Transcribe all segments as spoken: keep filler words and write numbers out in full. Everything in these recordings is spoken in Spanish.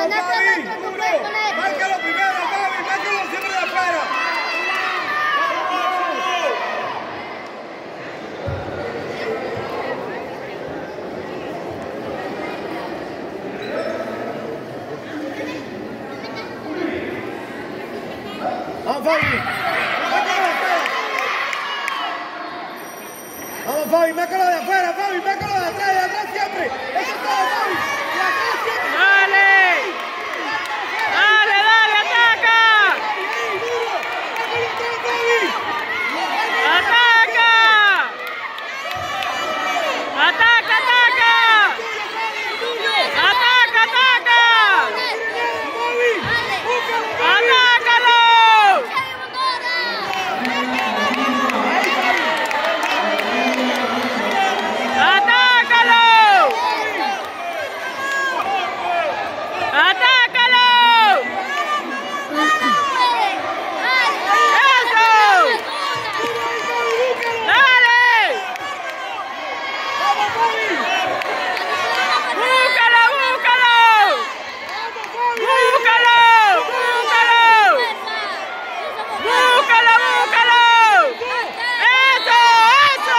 Fabi, duro. Márcalo primero, Fabi, márcalo siempre de afuera. Vamos, Fabi. Vamos, Fabi, márcalo de afuera, Fabi, márcalo de atrás, de atrás siempre. Eso es todo, Fabi. De atrás siempre. ¡Dale! ¡Dale, dale, ataca! ¡Ataca! ¡Ataca, ataca! ¡Ataca, ataca! ¡Atácalo! ¡Atácalo! ¡Eso! ¡Dale! ¡Búscalo, búscalo! ¡Búscalo, búscalo! ¡Búscalo, búscalo! ¡Eso, eso!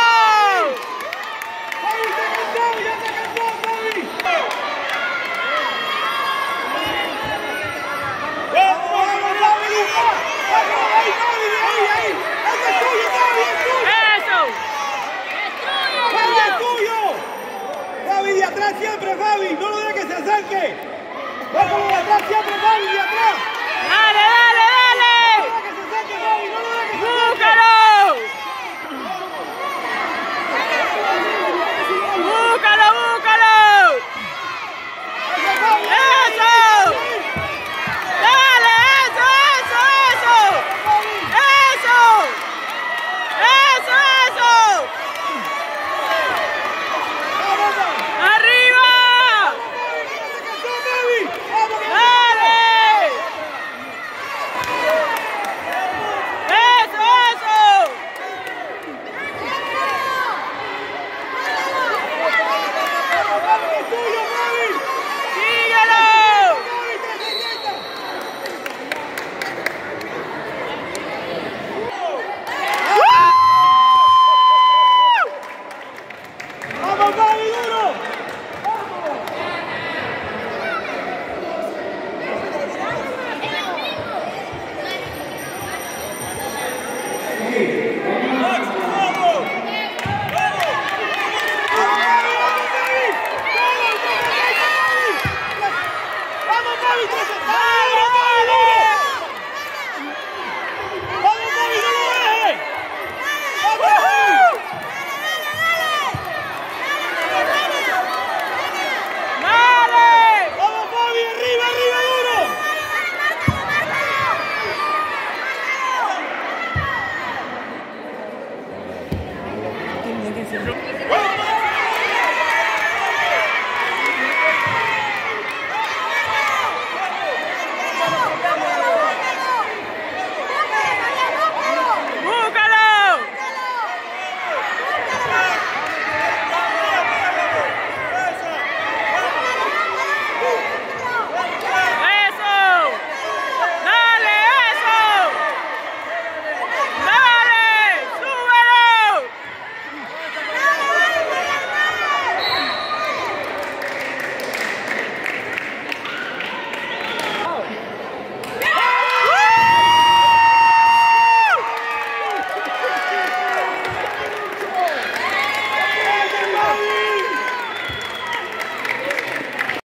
De atrás siempre, Fabi, no lo dejes que se acerque. Bájalo de atrás siempre, Fabi, de atrás. ¡Dale, dale, dale! No lo dejes que se acerque, Fabi, no lo dejes que se acerque. ¡Búscalo! ¡Búscalo, búscalo! ¡Eso! ¡Dale, eso, eso, eso! ¡Eso! ¡Eso, eso! ¡Arriba! ¡Dale! ¡Eso, eso! ¡Síguelo! ¡Vamos, Fabi, duro! ¡Vamos, Fabi! ¡Vamos, Fabi!